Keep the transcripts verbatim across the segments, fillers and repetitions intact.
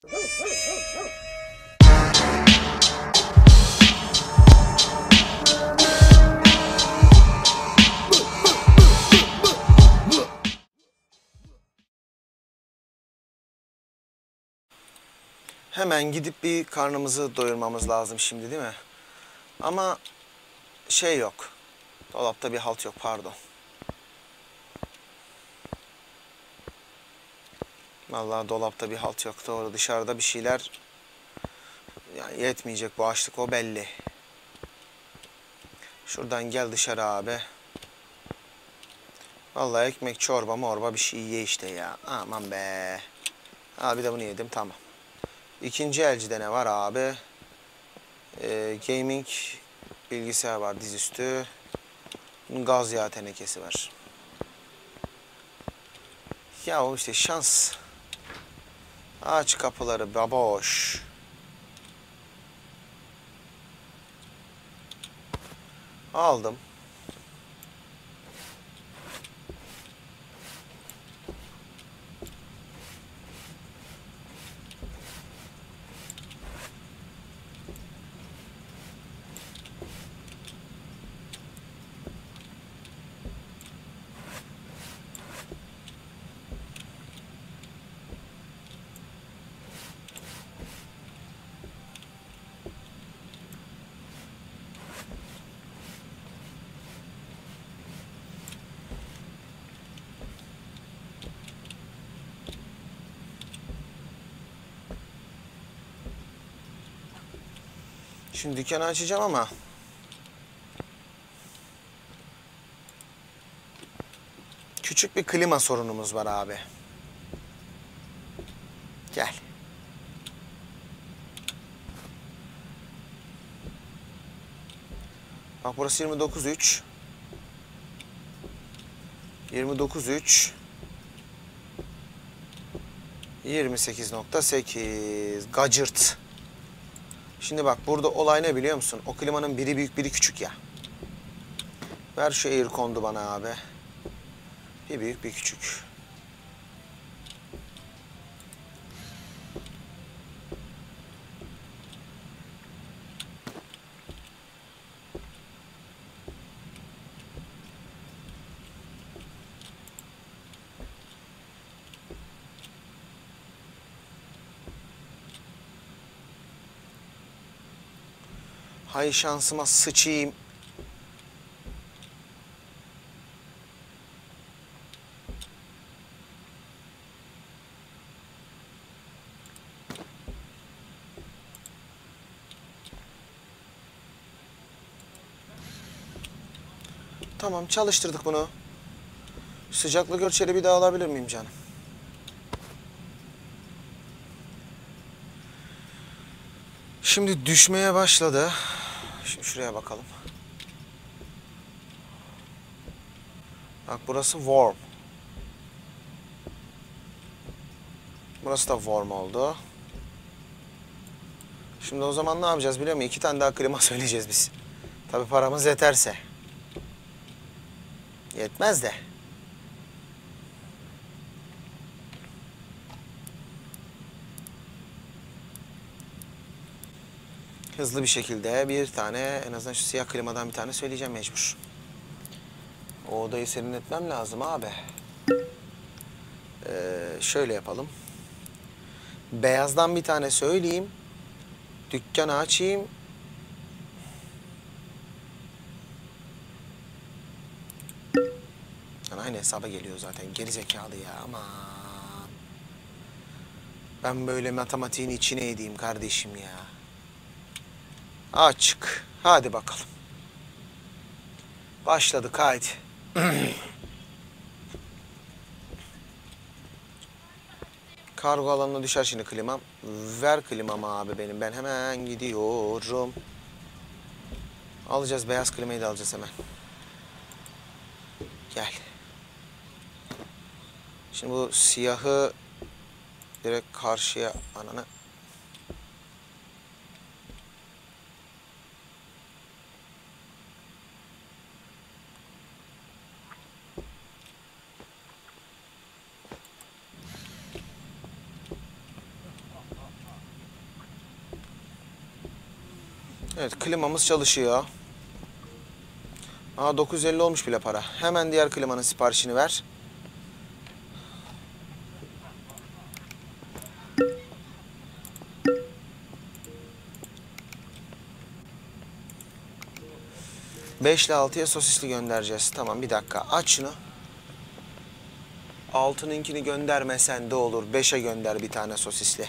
Hemen gidip bir karnımızı doyurmamız lazım şimdi, değil mi? Ama şey yok. Dolapta bir halt yok, pardon. Vallahi dolapta bir halt yok. Doğru, dışarıda bir şeyler yani yetmeyecek, bu açlık o belli. Şuradan gel dışarı abi. Vallahi ekmek, çorba, morba bir şey ye işte ya. Aman be. Abi de bunu yedim, tamam. İkinci elcide ne var abi? Ee, gaming bilgisayar var dizüstü. Gaz yağı tenekesi var. Ya o işte şans. Aç kapıları baboş. Aldım. Şimdi dükkanı açacağım ama küçük bir klima sorunumuz var abi. Gel. Bak burası yirmi dokuz üç. yirmi dokuz üç. yirmi sekiz nokta sekiz. Gacırt. Şimdi bak burada olay ne biliyor musun? O klimanın biri büyük biri küçük ya. Ver şu aircon'du bana abi. Bir büyük bir küçük. Hay şansıma sıçayım. Tamam, çalıştırdık bunu. Sıcaklık ölçeri bir daha alabilir miyim canım? Şimdi düşmeye başladı. Şimdi şuraya bakalım. Bak burası warm. Burası da warm oldu. Şimdi o zaman ne yapacağız biliyor musun? İki tane daha klima söyleyeceğiz biz. Tabii paramız yeterse. Yetmez de. Hızlı bir şekilde bir tane, en azından şu siyah klimadan bir tane söyleyeceğim mecbur. O odayı serinletmem lazım abi. Ee, şöyle yapalım. Beyazdan bir tane söyleyeyim. Dükkanı açayım. Yani aynı hesaba geliyor zaten. Geri zekalı ya, aman. Ben böyle matematiğin içine edeyim kardeşim ya. Açık. Hadi bakalım. Başladık, haydi. Kargo alanına düşer şimdi klimam. Ver klimamı abi benim. Ben hemen gidiyorum. Alacağız, beyaz klimayı da alacağız hemen. Gel. Şimdi bu siyahı direkt karşıya, ananı. Evet, klimamız çalışıyor. Aa, dokuz yüz elli olmuş bile para. Hemen diğer klimanın siparişini ver. beş ile altıya sosisli göndereceğiz. Tamam, bir dakika. Aç şunu. altınınkini göndermesen de olur. beşe gönder bir tane sosisli.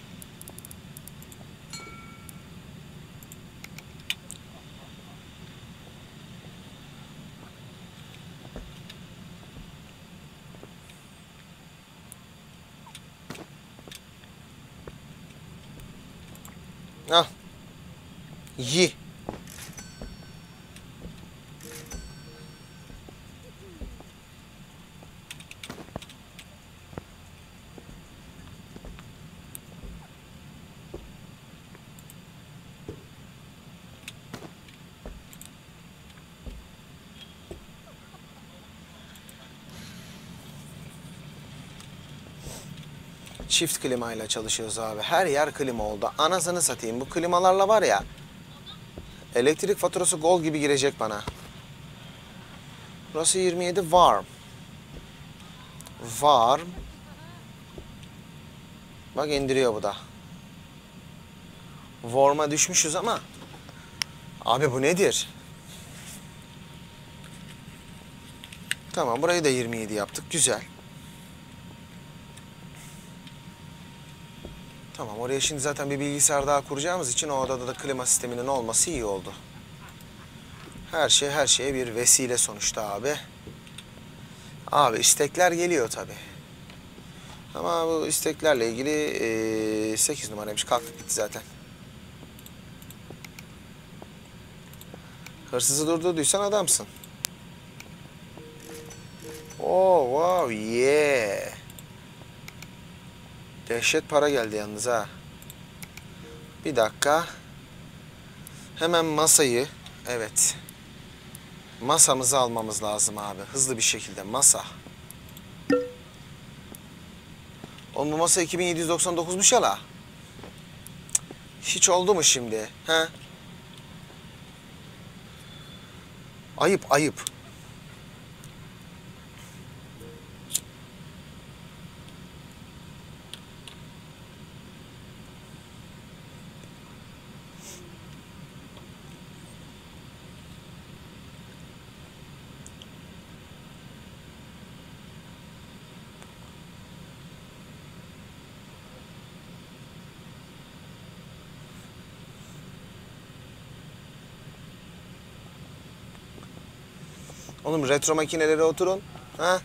Al. Yi. Çift klimayla çalışıyoruz abi. Her yer klima oldu. Anasını satayım. Bu klimalarla var ya, elektrik faturası gol gibi girecek bana. Burası yirmi yedi warm. Warm. Bak, indiriyor bu da. Warm'a düşmüşüz ama. Abi bu nedir? Tamam, burayı da yirmi yedi yaptık. Güzel. Tamam, oraya şimdi zaten bir bilgisayar daha kuracağımız için o odada da klima sisteminin olması iyi oldu. Her şey her şeye bir vesile sonuçta abi. Abi istekler geliyor tabi. Ama bu isteklerle ilgili ee, sekiz numaraymış, kalkıp gitti zaten. Hırsızı durdurduysan adamsın. Oh wow yeah. Dehşet para geldi yalnız ha. Bir dakika. Hemen masayı, evet. Masamızı almamız lazım abi. Hızlı bir şekilde masa. Oğlum bu masa iki bin yedi yüz doksan dokuzmuş ya la. Hiç oldu mu şimdi? He? Ayıp ayıp. Oğlum retro makinelere oturun. Ha?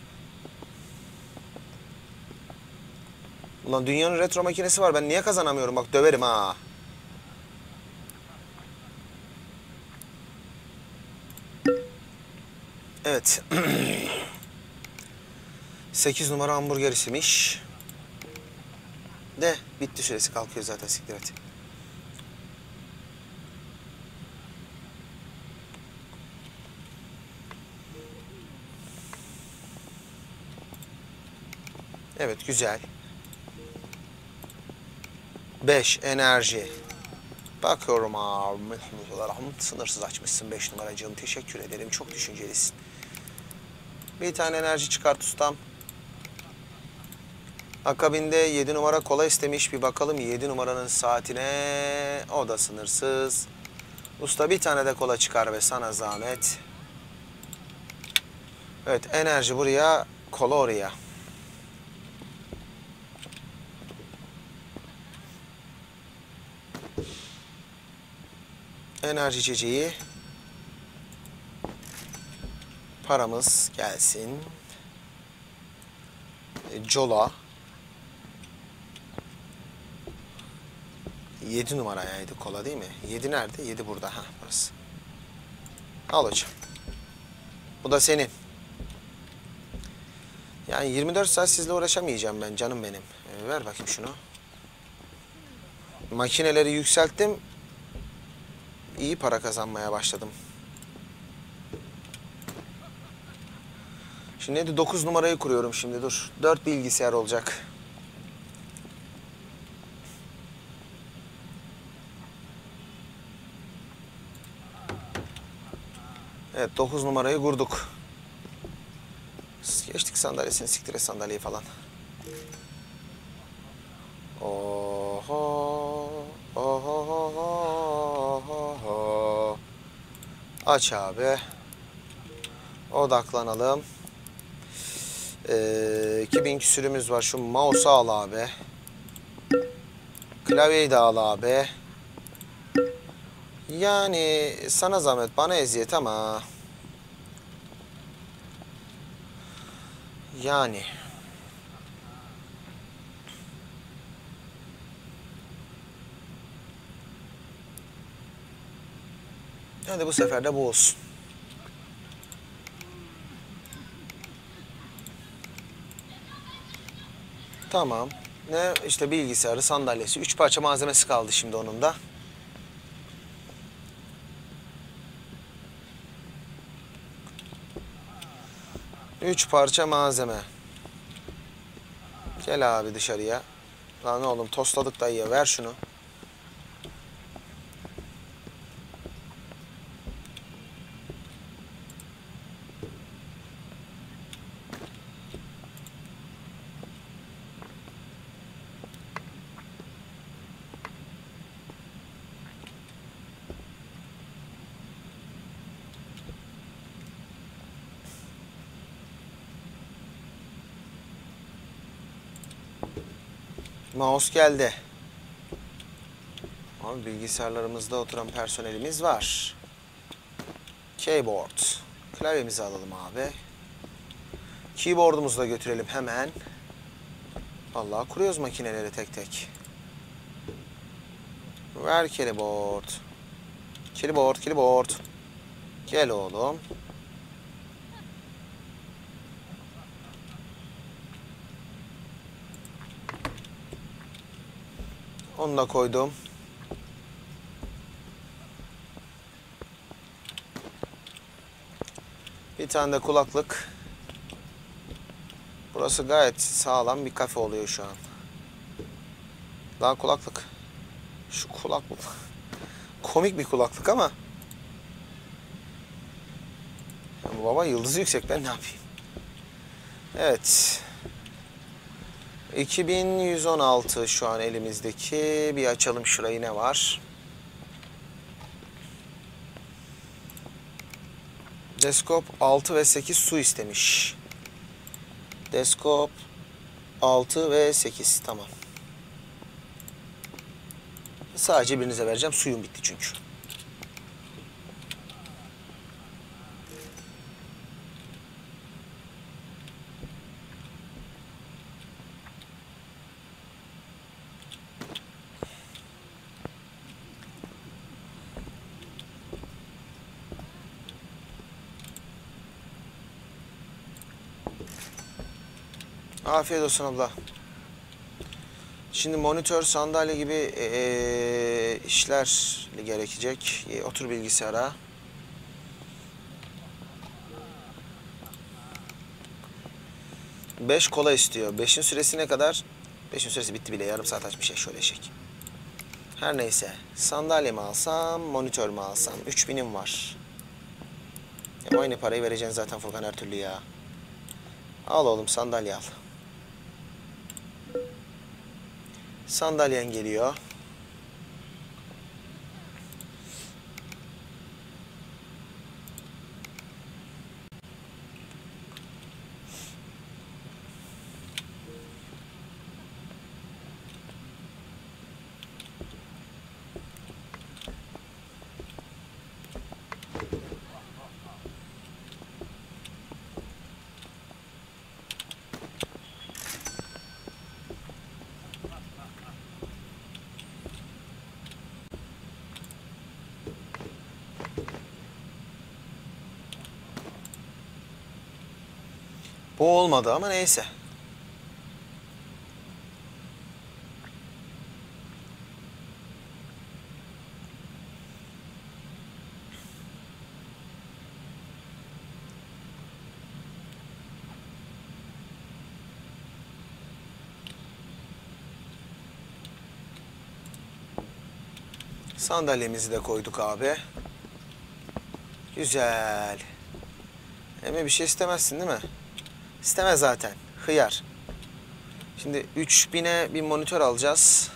Ulan dünyanın retro makinesi var. Ben niye kazanamıyorum? Bak döverim ha. Evet. sekiz numara hamburger istemiş. De bitti, süresi kalkıyor zaten, siktir et. Evet, güzel. beş enerji. Bakıyorum abi. Sınırsız açmışsın beş numaracığım. Teşekkür ederim. Çok düşüncelisin. Bir tane enerji çıkart ustam. Akabinde yedi numara kola istemiş. Bir bakalım yedi numaranın saatine. O da sınırsız. Usta bir tane de kola çıkar ve sana zahmet. Evet, enerji buraya, kola oraya. Enerji içeceği. Paramız gelsin. Cola. yedi numaraydı kola değil mi? yedi nerede? yedi burada. Ha, burası. Al hocam. Bu da senin. Yani yirmi dört saat sizle uğraşamayacağım ben canım benim. Ee, ver bakayım şunu. Makineleri yükselttim. İyi para kazanmaya başladım. Şimdi de dokuz numarayı kuruyorum şimdi, dur. dört bilgisayar olacak. Evet, dokuz numarayı kurduk. Geçtik sandalyesini, siktir et sandalyeyi falan. Oho, oho, oho, oho. Aç abi. Odaklanalım. Ee, iki bin küsürümüz var. Şu mouse'u al abi. Klavyeyi de al abi. Yani sana zahmet, bana eziyet ama. Yani. Hadi bu sefer de bu olsun. Tamam. Ne işte bilgisayarı, sandalyesi. Üç parça malzemesi kaldı şimdi onun da. Üç parça malzeme. Gel abi dışarıya. Lan oğlum tostladık dayıya, ver şunu. Mouse geldi. Abi bilgisayarlarımızda oturan personelimiz var. Keyboard. Klavyemizi alalım abi. Keyboard'umuzu da götürelim hemen. Vallahi kuruyoruz makineleri tek tek. Ver keyboard. Keyboard, keyboard. Gel oğlum. Onu da koydum. Bir tane de kulaklık. Burası gayet sağlam bir kafe oluyor şu an. Daha kulaklık. Şu kulaklık. Komik bir kulaklık ama. Ya baba yıldızı yüksek, ben ne yapayım? Evet. iki bin yüz on altı şu an elimizdeki. Bir açalım şurayı, ne var? Deskop altı ve sekiz su istemiş. Deskop altı ve sekiz, tamam. Sadece birinize vereceğim, suyum bitti çünkü. Afiyet olsun abla. Şimdi monitör, sandalye gibi ee, işler gerekecek. E, otur bilgisayara. beş kola istiyor. beşin süresi ne kadar? beşin süresi bitti bile. Yarım saat açmış ya, şöyle eşek. Her neyse. Sandalye mi alsam, monitör mü alsam? üç binim var. Ya aynı parayı vereceksin zaten Furkan her türlü ya. Al oğlum, sandalye al. Sandalyen geliyor. Bu olmadı ama neyse. Sandalyemizi de koyduk abi. Güzel. Eme bir şey istemezsin değil mi? İstemez zaten. Hıyar. Şimdi üç bine bir monitör alacağız.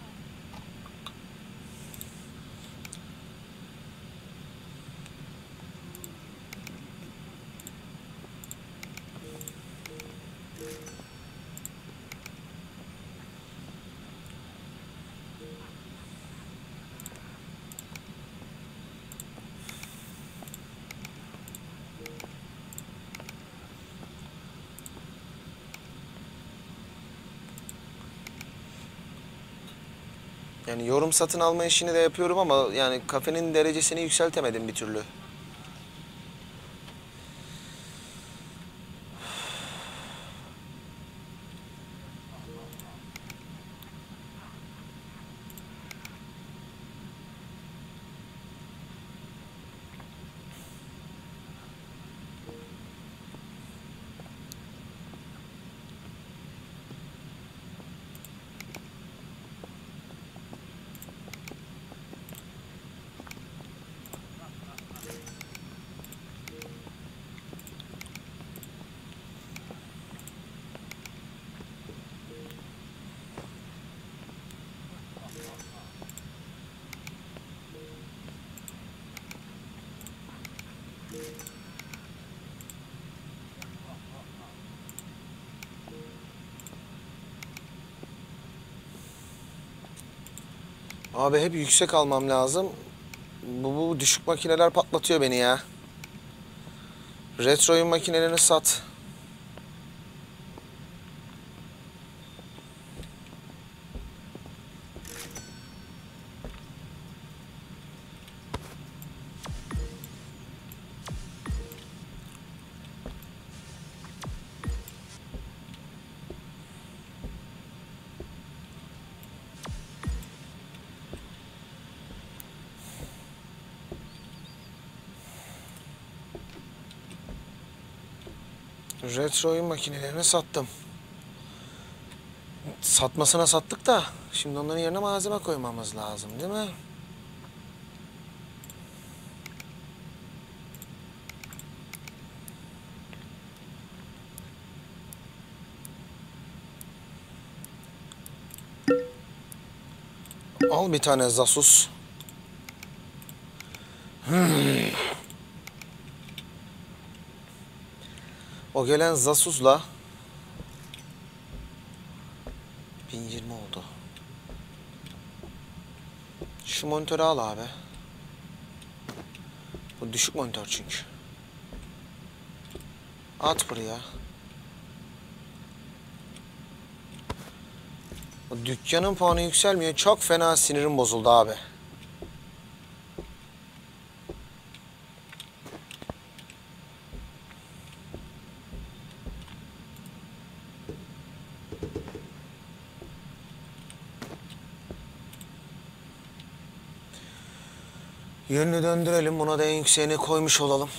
Yani yorum satın alma işini de yapıyorum ama yani kafenin derecesini yükseltemedim bir türlü. Abi hep yüksek almam lazım. Bu, bu düşük makineler patlatıyor beni ya. Retro oyun makinelerini sat. Retro oyun makinelerini sattım. Satmasına sattık da şimdi onların yerine malzeme koymamız lazım değil mi? Al bir tane Zasus. Hmm. O gelen Zasus'la bin yirmi oldu. Şu monitörü al abi. Bu düşük monitör çünkü. At buraya. O dükkanın puanı yükselmiyor. Çok fena sinirim bozuldu abi. Yönünü döndürelim. Buna da en yükseğini koymuş olalım.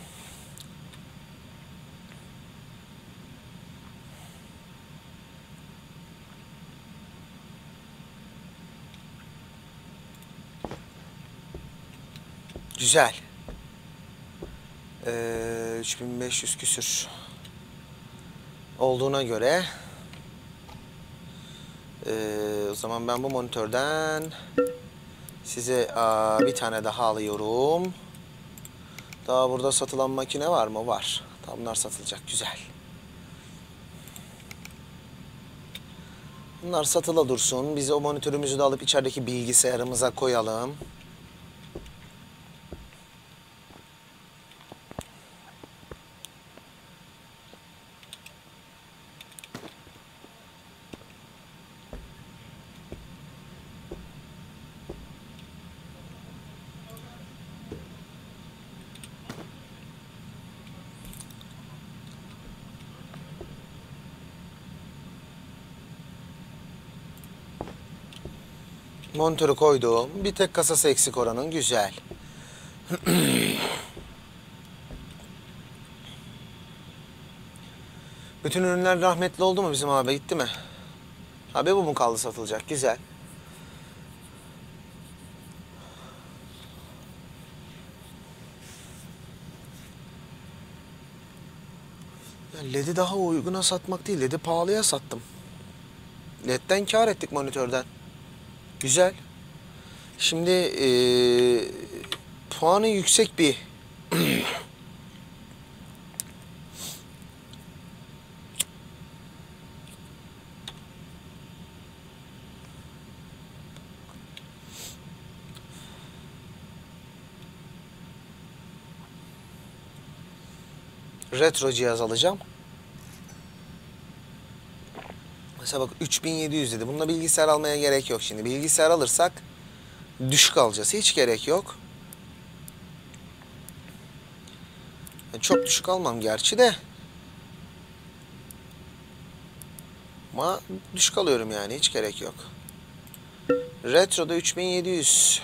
Güzel. Ee, üç bin beş yüz küsür olduğuna göre ee, o zaman ben bu monitörden size aa, bir tane daha alıyorum. Daha burada satılan makine var mı? Var. Tamam, bunlar satılacak. Güzel. Bunlar satıla dursun. Biz o monitörümüzü de alıp içerideki bilgisayarımıza koyalım. Monitörü koydum. Bir tek kasası eksik oranın. Güzel. Bütün ürünler rahmetli oldu mu bizim abi? Gitti mi? Abi bu mu kaldı satılacak? Güzel. L E D'i daha uyguna satmak değil, L E D'i pahalıya sattım. L E D'den kar ettik monitörden. Güzel. Şimdi ee, puanı yüksek bir retro cihaz alacağım. Mesela bak üç bin yedi yüz dedi. Bununla bilgisayar almaya gerek yok şimdi. Bilgisayar alırsak düşük alacağız. Hiç gerek yok. Çok düşük almam gerçi de. Ama düşük alıyorum yani. Hiç gerek yok. Retro'da üç bin yedi yüz.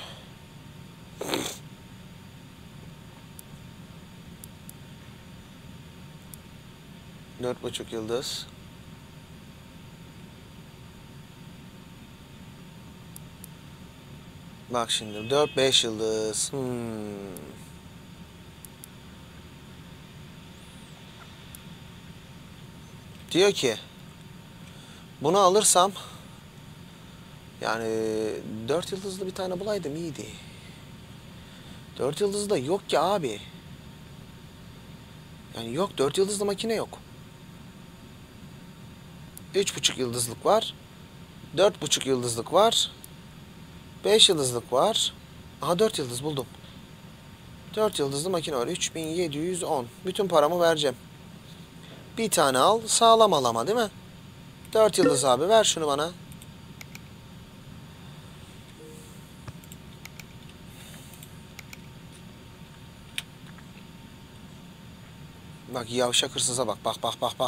Dört buçuk yıldız. Bak şimdi dört beş yıldız. Hmm. Diyor ki bunu alırsam yani dört yıldızlı bir tane bulaydım iyiydi. dört yıldızlı da yok ki abi. Yani yok, dört yıldızlı makine yok. üç buçuk yıldızlık var. dört buçuk yıldızlık var. beş yıldızlık var. Aha dört yıldız buldum. dört yıldızlı makine var. üç bin yedi yüz on. Bütün paramı vereceğim. Bir tane al. Sağlam al ama değil mi? dört yıldız abi. Ver şunu bana. Bak yavşak hırsıza bak. Bak bak bak bak.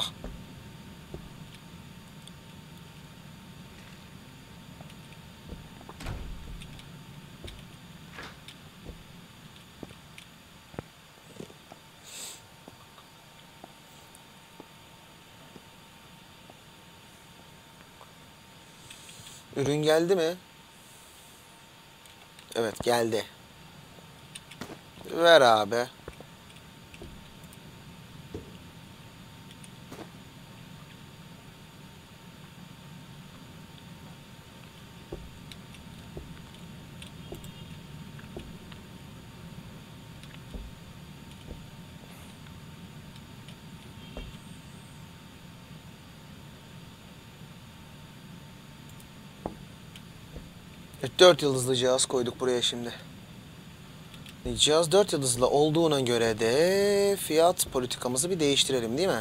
Ürün geldi mi? Evet geldi. Ver abi. dört yıldızlı cihaz koyduk buraya şimdi. Cihaz dört yıldızlı olduğuna göre de fiyat politikamızı bir değiştirelim değil mi?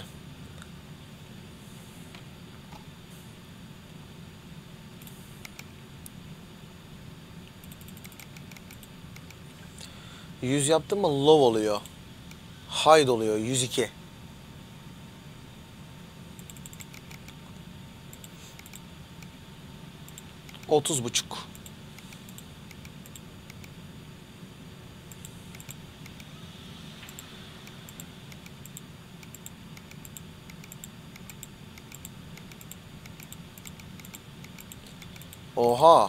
yüz yaptım mı low oluyor. High oluyor yüz iki. otuz buçuk. Oha.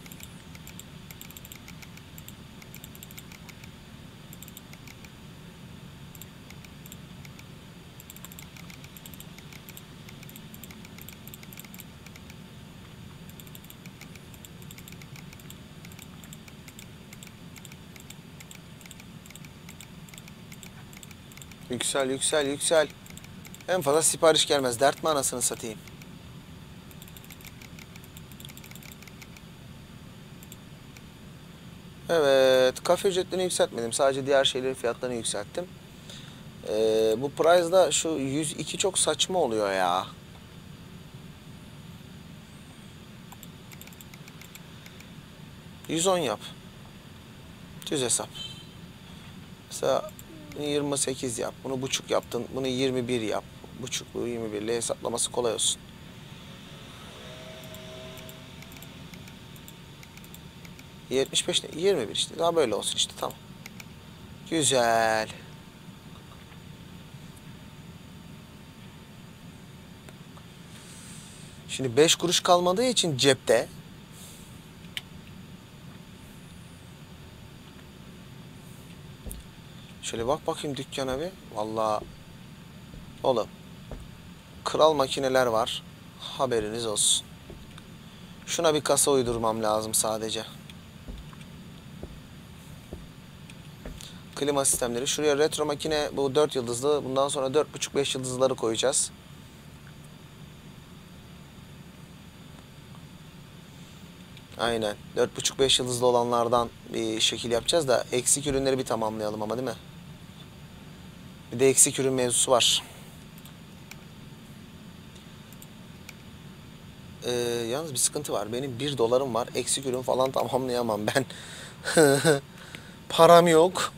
Yüksel yüksel yüksel. En fazla sipariş gelmez. Dert mi anasını satayım? Evet. Kafe ücretlerini yükseltmedim. Sadece diğer şeylerin fiyatlarını yükselttim. Ee, bu price'da şu yüz iki çok saçma oluyor ya. yüz on yap. Düz hesap. Mesela yirmi sekiz yap. Bunu buçuk yaptın. Bunu yirmi bir yap. Buçuklu yirmi bir ile hesaplaması kolay olsun. yetmiş beş ne? yirmi bir işte. Daha böyle olsun işte. Tamam. Güzel. Şimdi beş kuruş kalmadığı için cepte şöyle bak bakayım dükkana bir. Vallahi oğlum kral makineler var. Haberiniz olsun. Şuna bir kasa uydurmam lazım sadece. Klima sistemleri. Şuraya retro makine, bu dört yıldızlı. Bundan sonra dört buçuk beş yıldızları koyacağız. Aynen. dört buçuk beş yıldızlı olanlardan bir şekil yapacağız da eksik ürünleri bir tamamlayalım ama, değil mi? Bir de eksik ürün mevzusu var. Ee, yalnız bir sıkıntı var. Benim bir dolarım var. Eksik ürün falan tamamlayamam ben. Param yok.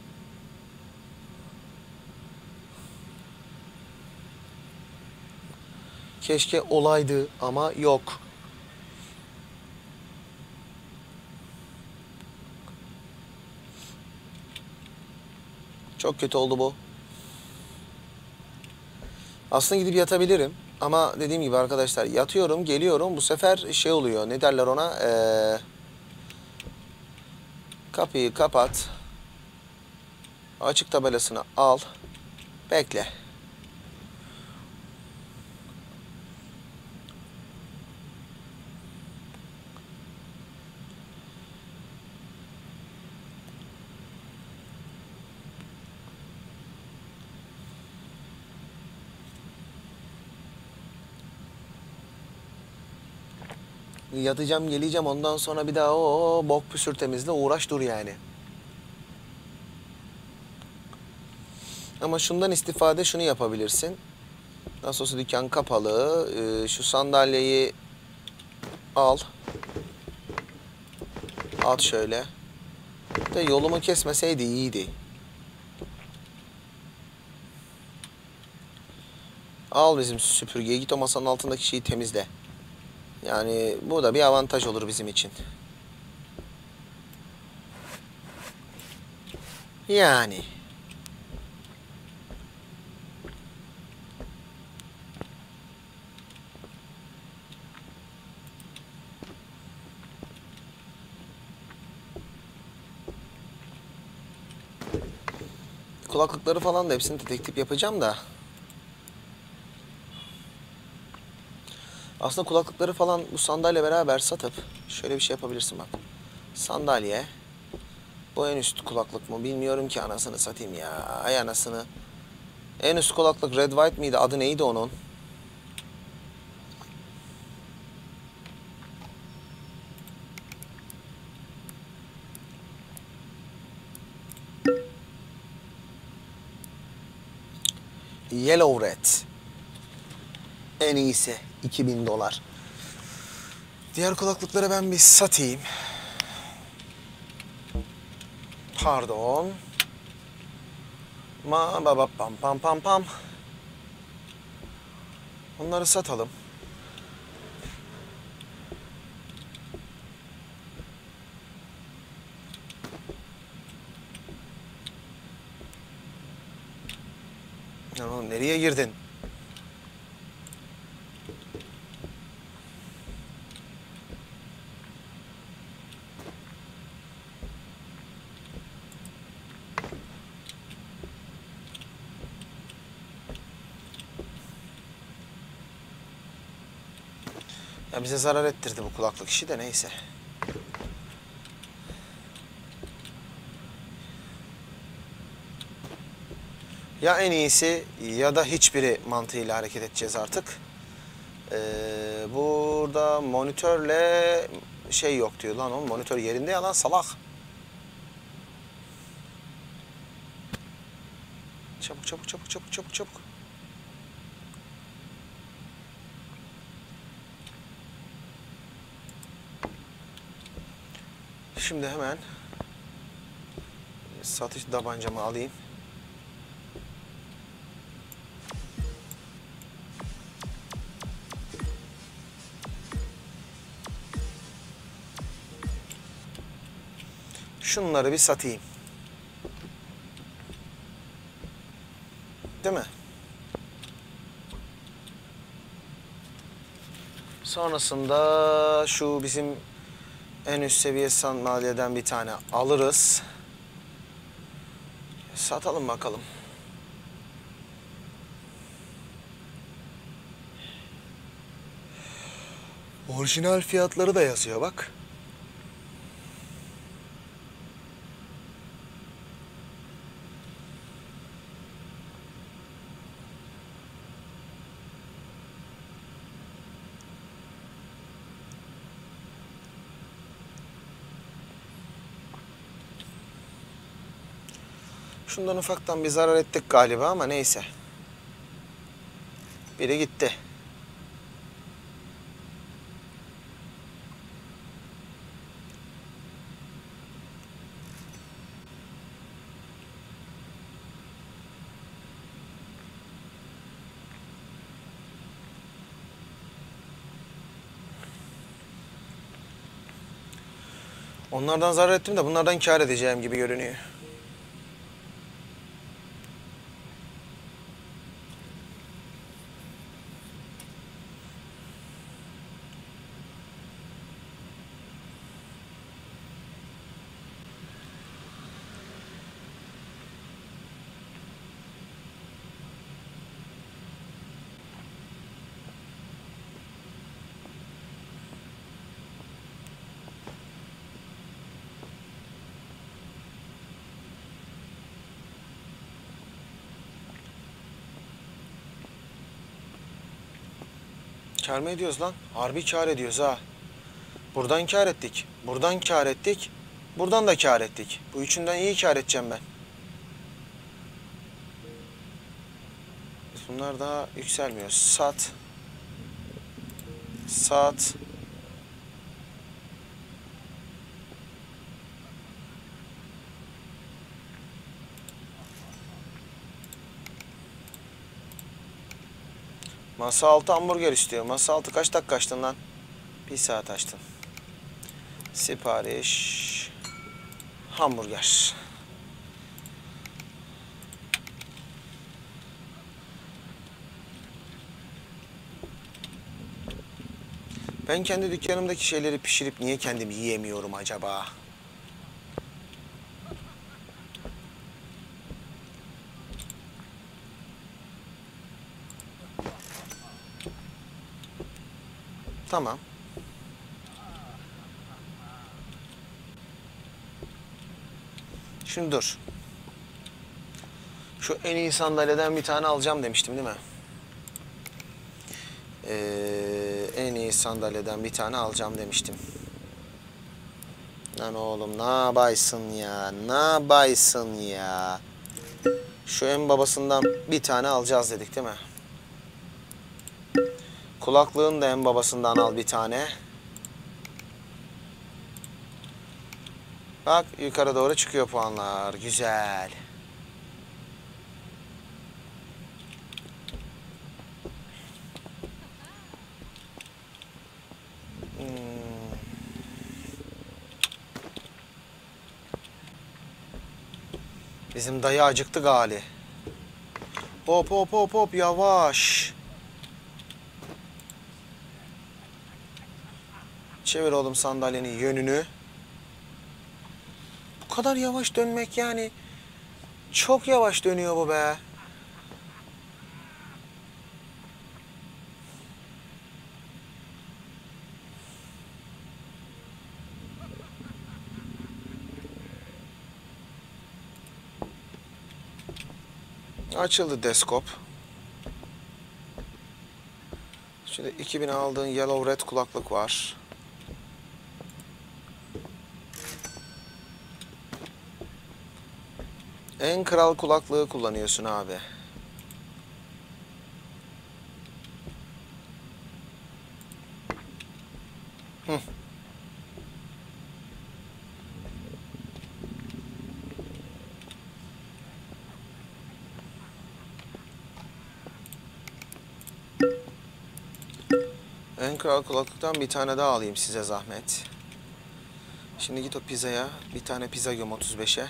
Keşke olaydı ama yok. Çok kötü oldu bu. Aslında gidip yatabilirim. Ama dediğim gibi arkadaşlar, yatıyorum, geliyorum. Bu sefer şey oluyor. Ne derler ona? Ee, kapıyı kapat. Açık tabelasını al. Bekle. Yatacağım, geleceğim, ondan sonra bir daha o bok püsür temizle uğraş dur yani. Ama şundan istifade şunu yapabilirsin. Nasıl olsa dükkan kapalı. Ee, şu sandalyeyi al. At şöyle. De yolumu kesmeseydi iyiydi. Al bizim süpürgeyi, git o masanın altındaki şeyi temizle. Yani bu da bir avantaj olur bizim için. Yani. Kulaklıkları falan da hepsini tek tip yapacağım da. Aslında kulaklıkları falan bu sandalye beraber satıp şöyle bir şey yapabilirsin bak. Sandalye. Bu en üst kulaklık mı bilmiyorum ki, anasını satayım ya. Ay anasını. En üst kulaklık Red White miydi? Adı neydi onun? Yellow Red. En iyisi. iki bin dolar. Diğer kulaklıkları ben bir satayım. Pardon. Ma baba pam pam pam pam. Onları satalım. Ya oğlum, nereye girdin? Ya bize zarar ettirdi bu kulaklık işi de, neyse. Ya en iyisi ya da hiçbiri mantığıyla hareket edeceğiz artık. Ee, burada monitörle şey yok diyor lan, oğlum monitör yerinde ya lan salak. Çabuk çabuk çabuk çabuk çabuk çabuk. Şimdi hemen satış tabancamı alayım. Şunları bir satayım. Değil mi? Sonrasında şu bizim en üst seviye sandalyeden bir tane alırız. Satalım bakalım. Orijinal fiyatları da yazıyor bak. Şundan ufaktan bir zarar ettik galiba ama neyse. Biri gitti. Onlardan zarar ettim de bunlardan kâr edeceğim gibi görünüyor. Kâr mı ediyoruz lan? Harbi kâr ediyoruz ha. Buradan kâr ettik. Buradan kâr ettik. Buradan da kâr ettik. Bu üçünden iyi kâr edeceğim ben. Bunlar daha yükselmiyor. Sat. Sat. Masa altı hamburger istiyor. Masa altı kaç dakika açtın lan? Bir saat açtın. Sipariş. Hamburger. Ben kendi dükkanımdaki şeyleri pişirip niye kendim yiyemiyorum acaba? Tamam. Şimdi dur. Şu en iyi sandalyeden bir tane alacağım demiştim değil mi? Ee, en iyi sandalyeden bir tane alacağım demiştim. Lan oğlum ne yapaysın ya? Ne yapaysın ya? Şu en babasından bir tane alacağız dedik değil mi? Kulaklığın da en babasından al bir tane. Bak yukarı doğru çıkıyor puanlar. Güzel. Hmm. Bizim dayı acıktı gali. Hop hop hop hop yavaş. Çevir oğlum sandalyenin yönünü. Bu kadar yavaş dönmek yani. Çok yavaş dönüyor bu be. Açıldı deskop. Şimdi iki bin aldığın Yellow Red kulaklık var. En kral kulaklığı kullanıyorsun abi. Hı. En kral kulaklıktan bir tane daha alayım size zahmet. Şimdi git o pizzaya. Bir tane pizza göm otuz beşe.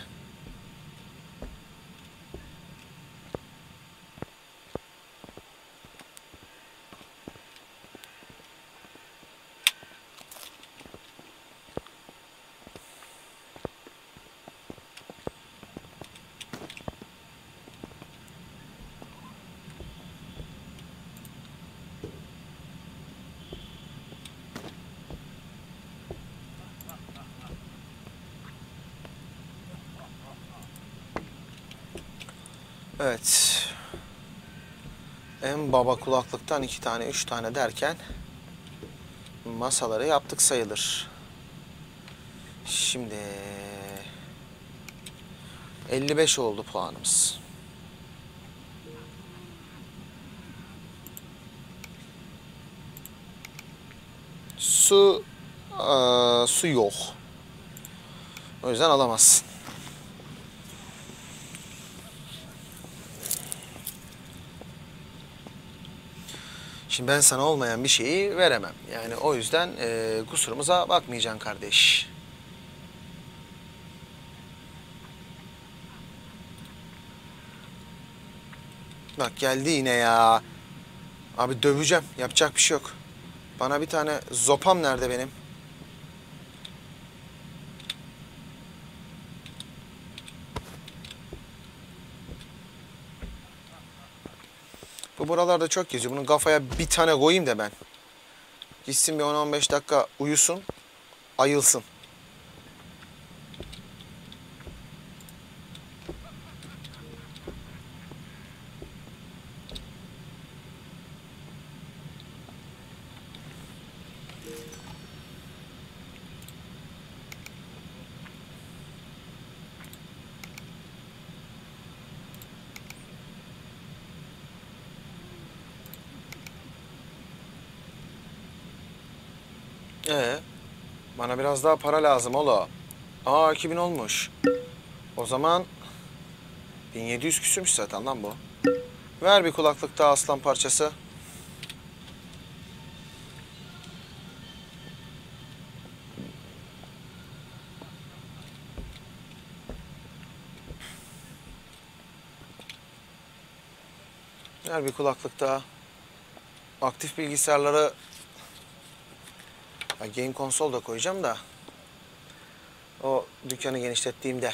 Evet. En baba kulaklıktan iki tane, üç tane derken masaları yaptık sayılır. Şimdi elli beş oldu puanımız. Su aa, su yok. O yüzden alamazsın. Şimdi ben sana olmayan bir şeyi veremem. Yani o yüzden e, kusurumuza bakmayacaksın kardeş. Bak geldi yine ya. Abi döveceğim. Yapacak bir şey yok. Bana bir tane zopam nerede benim? Bu buralarda çok geziyor. Bunun kafaya bir tane koyayım da ben. Gitsin bir on on beş dakika uyusun. Ayılsın. Ee, bana biraz daha para lazım ola. Aa iki bin olmuş. O zaman bin yedi yüz küsürmüş zaten lan bu. Ver bir kulaklık daha aslan parçası. Ver bir kulaklık daha. Aktif bilgisayarları ya game konsol da koyacağım da o dükkanı genişlettiğimde.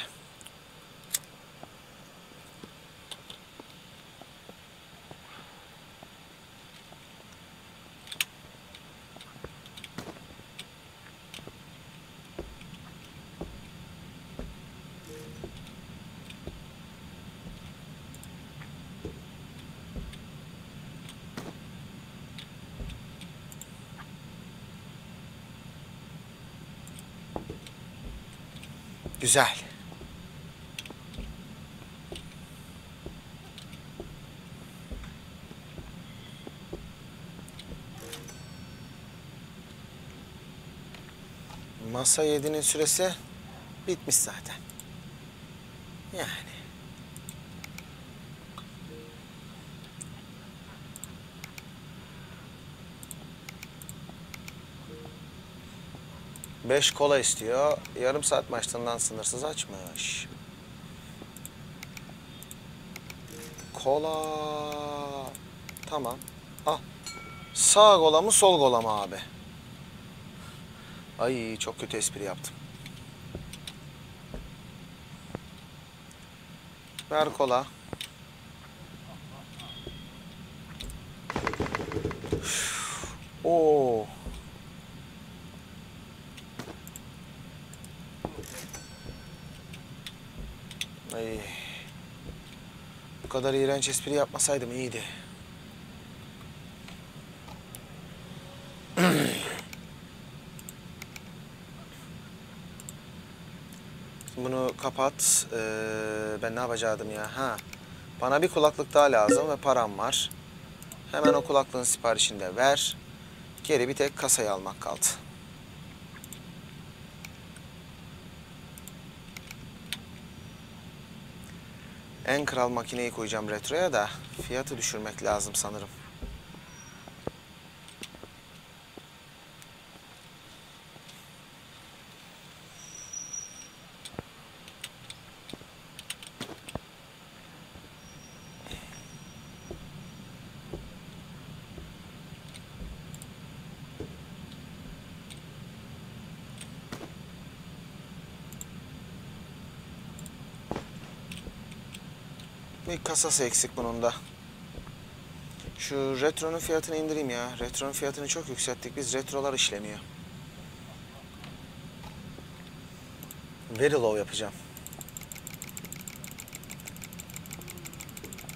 Güzel. Masa yedinin süresi bitmiş zaten. Yani. Beş kola istiyor. Yarım saat maçtan sınırsız açmış. Kola. Tamam. Al. Sağ kola mı sol kola mı abi? Ay çok kötü espri yaptım. Ver kola. Oo. Ay. Bu kadar iğrenç espri yapmasaydım iyiydi. Bunu kapat. Ee, ben ne yapacaktım ya? Ha. Bana bir kulaklık daha lazım ve param var. Hemen o kulaklığın siparişini de ver. Geri bir tek kasayı almak kaldı. En kral makineyi koyacağım retroya da fiyatı düşürmek lazım sanırım. Bir kasası eksik bunun da. Şu retronun fiyatını indireyim ya. Retronun fiyatını çok yükselttik. Biz retrolar işlemiyor. Very low yapacağım.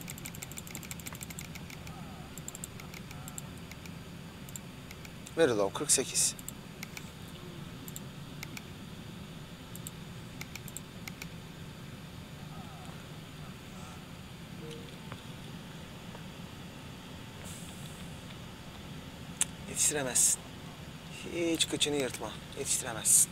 Very low kırk sekiz. Yetiştiremezsin. Hiç kıçını yırtma. Yetiştiremezsin.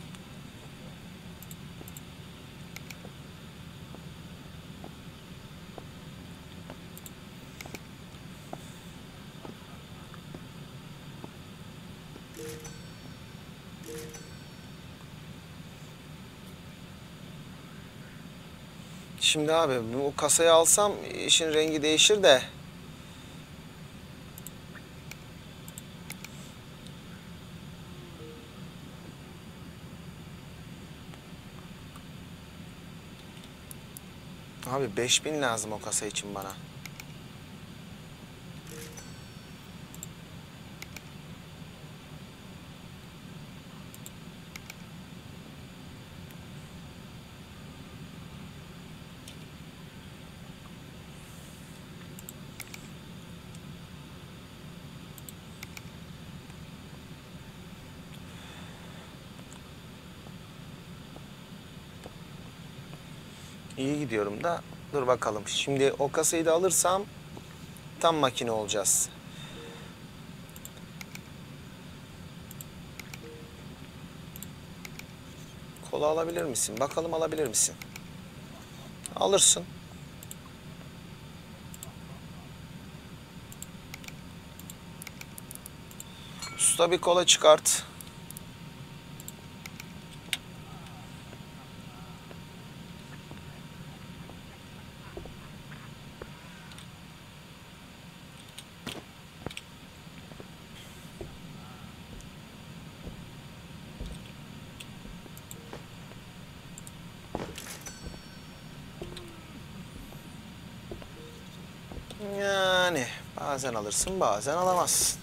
Şimdi abi bu kasayı alsam işin rengi değişir de. Abi beş bin lazım o kasa için bana. İyi gidiyorum da dur bakalım. Şimdi o kasayı da alırsam tam makine olacağız. Kola alabilir misin? Bakalım alabilir misin? Alırsın. Usta bir kola çıkart. Yani bazen alırsın, bazen alamazsın.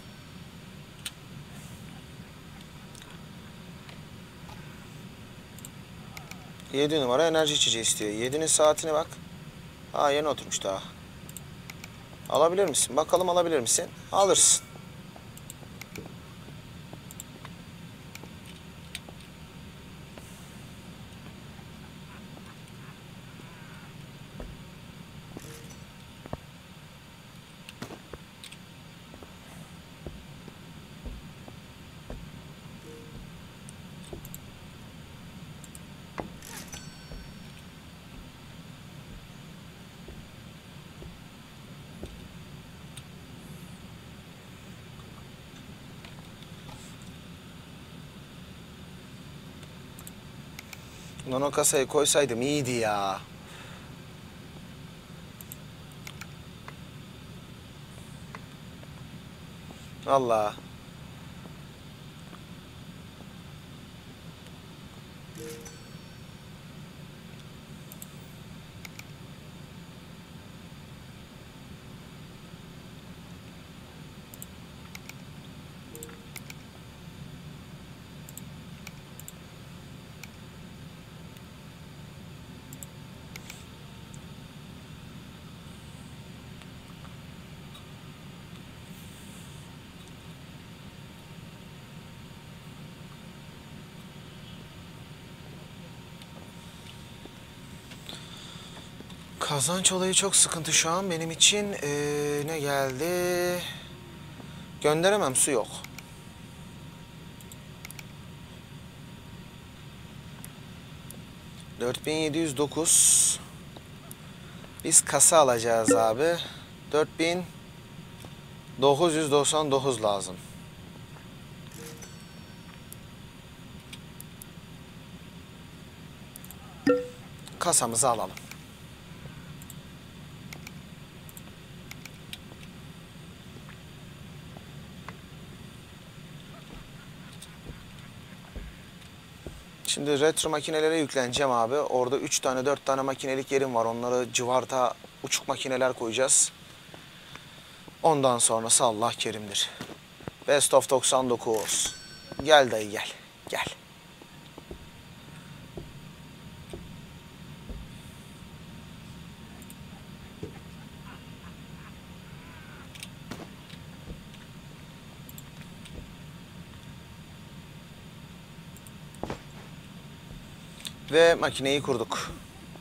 Yedi numara enerji içeceği istiyor. Yedinin saatine bak. Aa yeni oturmuş daha. Alabilir misin? Bakalım alabilir misin? Alırsın. Ulan o kasayı koysaydım iyiydi ya. Vallahi. Kazanç olayı çok sıkıntı şu an benim için. Ee, ne geldi? Gönderemem, su yok. dört bin yedi yüz dokuz. Biz kasa alacağız abi. dört bin dokuz yüz doksan dokuz lazım. Kasamızı alalım. Şimdi retro makinelere yükleneceğim abi. Orada üç tane dört tane makinelik yerim var. Onları cıvarta uçuk makineler koyacağız. Ondan sonrası Allah kerimdir. Best of doksan dokuz. Gel dayı gel. Gel. Ve makineyi kurduk.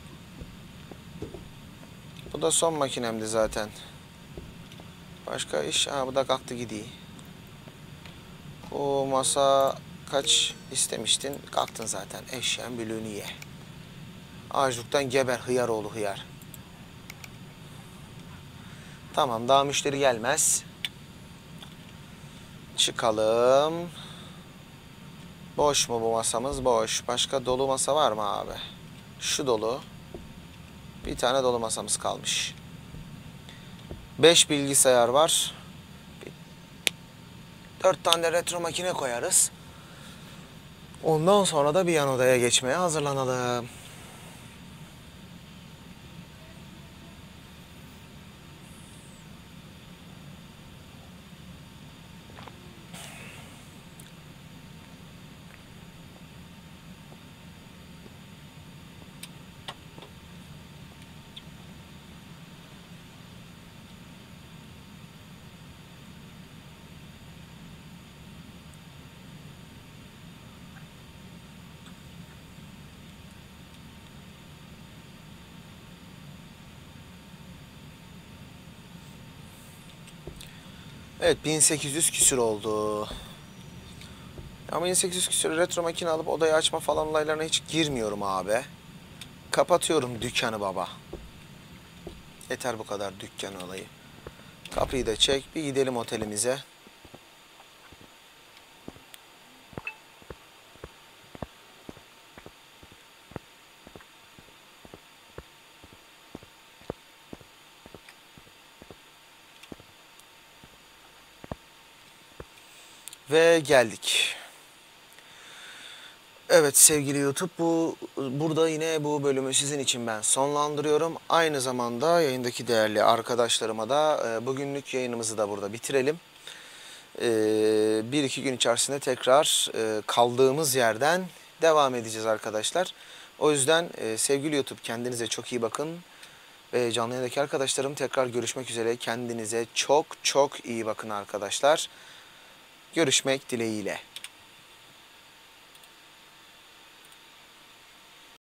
Bu da son makinemdi zaten. Başka iş... Aa, bu da kalktı gidiyor. O masa kaç istemiştin? Kalktın zaten. Eşeğin bülüğünü ye. Ağaçlıktan geber hıyar oğlu hıyar. Tamam, daha müşteri gelmez. Çıkalım. Boş mu bu masamız? Boş. Başka dolu masa var mı abi? Şu dolu. Bir tane dolu masamız kalmış. Beş bilgisayar var. Dört tane de retro makine koyarız. Ondan sonra da bir yan odaya geçmeye hazırlanalım. Evet, bin sekiz yüz küsür oldu. Ama bin sekiz yüz küsür retro makine alıp odayı açma falan olaylarına hiç girmiyorum abi. Kapatıyorum dükkanı baba. Yeter bu kadar dükkan olayı. Kapıyı da çek, bir gidelim otelimize. Ve geldik. Evet sevgili YouTube, bu burada yine bu bölümü sizin için ben sonlandırıyorum. Aynı zamanda yayındaki değerli arkadaşlarıma da e, bugünlük yayınımızı da burada bitirelim. E, bir iki gün içerisinde tekrar e, kaldığımız yerden devam edeceğiz arkadaşlar. O yüzden e, sevgili YouTube, kendinize çok iyi bakın. Ve canlı yayındaki arkadaşlarım, tekrar görüşmek üzere. Kendinize çok çok iyi bakın arkadaşlar. Görüşmek dileğiyle.